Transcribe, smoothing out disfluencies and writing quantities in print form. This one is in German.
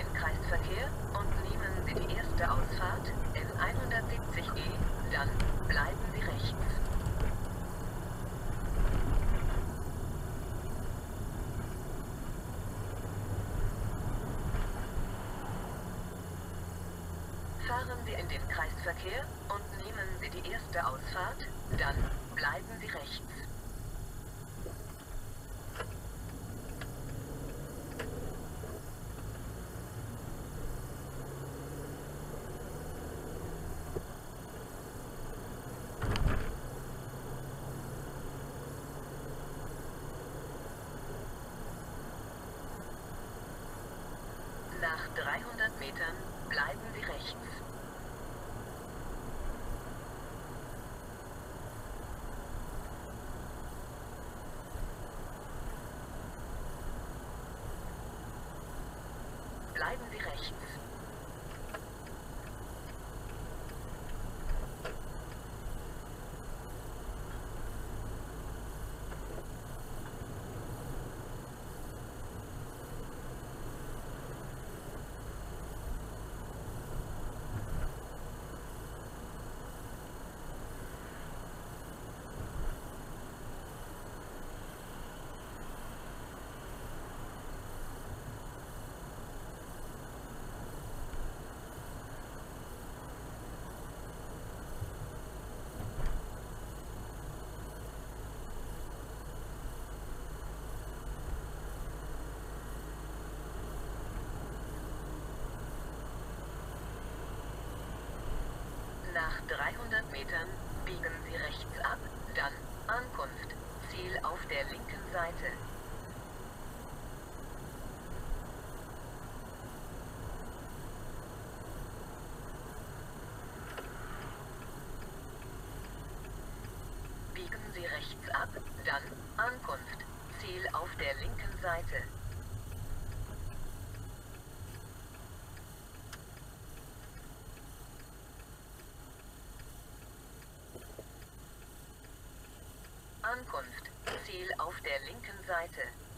den Kreisverkehr und nehmen Sie die erste Ausfahrt N170E, dann bleiben Sie rechts. Fahren Sie in den Kreisverkehr und nehmen Sie die erste Ausfahrt, dann bleiben Sie rechts. Nach 300 Metern bleiben Sie rechts. Bleiben Sie rechts. Nach 300 Metern biegen Sie rechts ab, dann Ankunft. Ziel auf der linken Seite. Biegen Sie rechts ab, dann Ankunft. Ziel auf der linken Seite. Ankunft. Ziel auf der linken Seite.